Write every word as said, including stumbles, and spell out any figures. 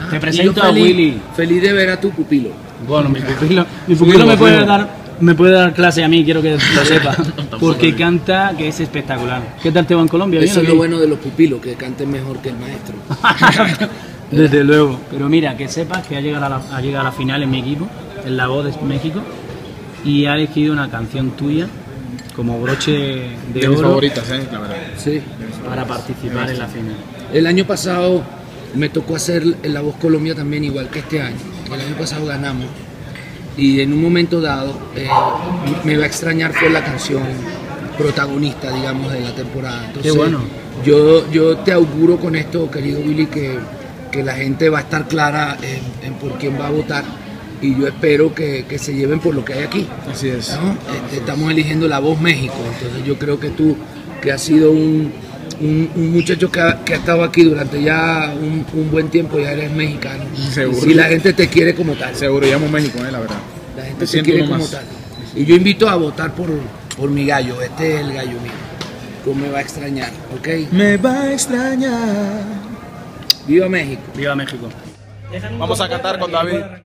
Te presento a feliz, Willy. Feliz de ver a tu pupilo. Bueno, mi pupilo, mi pupilo me puede dar, me puede dar clase a mí, quiero que lo sepa, porque canta que es espectacular. ¿Qué tal te va en Colombia? Eso ¿Bien, es o lo qué? bueno de los pupilos, que canten mejor que el maestro. Desde luego. Pero mira, que sepas que ha llegado a la, ha llegado a la final en mi equipo, en La Voz de México, y ha elegido una canción tuya como broche de, De oro mis favoritas, eh, la verdad. Sí. para participar en la final. El año pasado me tocó hacer en La Voz Colombia también, igual que este año. El año pasado ganamos y en un momento dado eh, me va a extrañar fue la canción protagonista, digamos, de la temporada. Entonces, Qué bueno. Yo, yo te auguro con esto, querido Willy, que, que la gente va a estar clara en, en por quién va a votar y yo espero que, que se lleven por lo que hay aquí. Así es. ¿No? Este, estamos eligiendo La Voz México, entonces yo creo que tú, que has sido un, un, un muchacho que ha, que ha estado aquí durante ya un, un buen tiempo, ya eres mexicano. Seguro. Y la gente te quiere como tal. Seguro, llamo México, eh, la verdad. La gente Me te siento quiere uno como más. tal. Y yo invito a votar por, por mi gallo, este es el gallo mío. Como me va a extrañar, ¿ok? Me va a extrañar. Viva México. Viva México. Vamos a cantar con David.